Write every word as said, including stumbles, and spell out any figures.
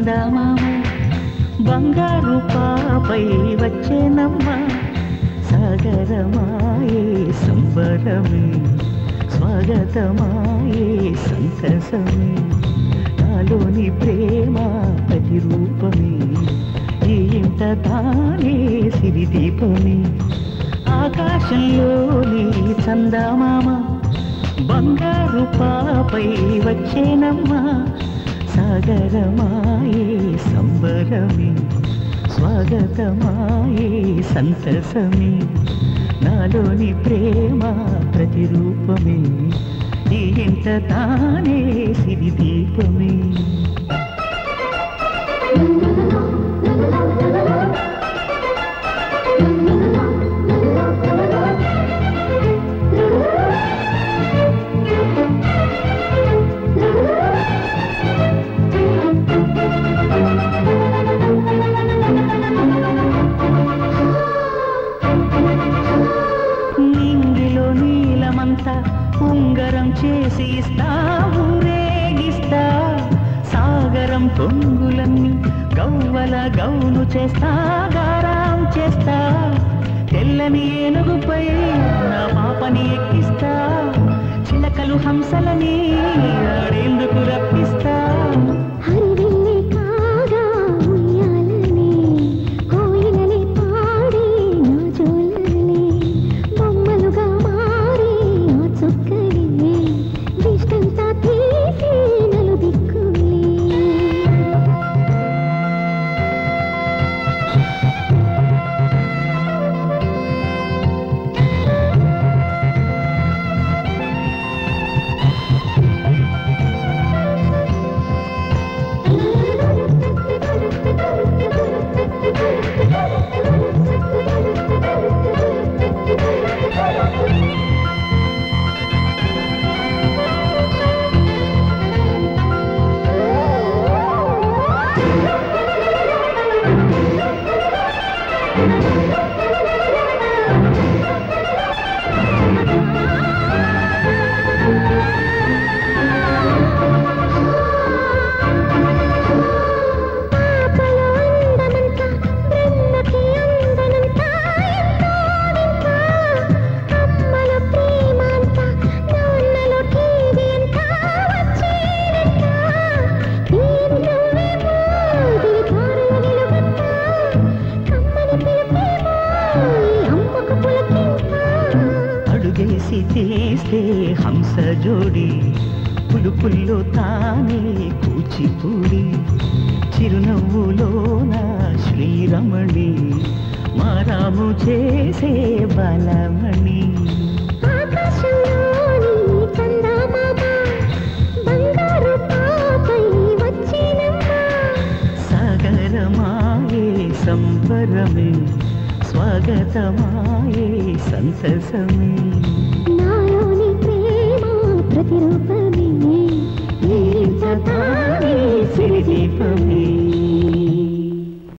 చందమామ బంగారు పాపై వచ్చేనమ్మ సాగరమాయే సంబరమే స్వాగతమాయే సంతసమే నాలోని ప్రేమ ప్రతిరూపమే ఈ ఇంట తానే సిరిదీపమే ఆకాశంలోని చందమామ బంగారు పాపై వచ్చేనమ్మ సాగరమాయే సంబరమే స్వాగతమాయే సంతసమే నాలోని ప్రేమ ప్రతిరూపమే ఈ ఇంట తానే సిరిదీపమే ఉంగరం చేసి ఇస్తా ఊరేగిస్తా సాగరం పొంగులన్నీ గవ్వల గౌను చేస్తా గారాం చేస్తా తెల్లని ఏనుగుపై నా పాపని ఎక్కిస్తా చిలకలు హంసలని ఆడేందుకు రప్పిస్తా తీస్తే హంస జోడి పులుపుల్లో తానే కూచిపూడి చిరునవ్వులోన శ్రీరమణి మారాము చేసే బలమణి సాగరమాయే సంబరమే స్వాగతమాయే సంతసమే నాలోని ప్రేమ ప్రతిరూపమే ఈ ఇంట తానే సిరిదీపమే